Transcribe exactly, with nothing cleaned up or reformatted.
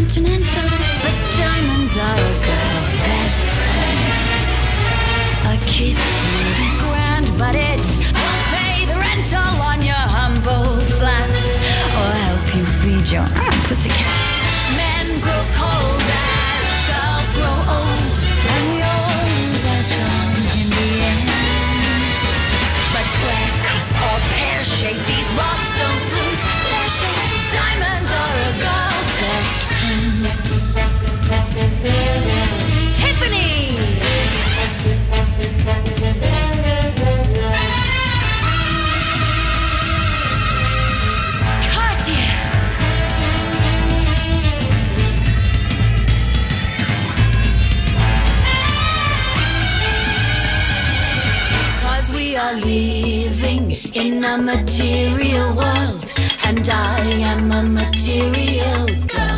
sentimental, but diamonds are a girl's best friend. A kiss will be grand, but it won't pay the rental on your humble flats, or help you feed your pussycat. Men grow cold as girls grow old, and we all lose our charms in the end. But square cut or pear shape, these rocks don't lose their shape. Diamonds are a girl's best friend. Tiffany! Cartier! Cause we are living in a material world, and I am a material girl.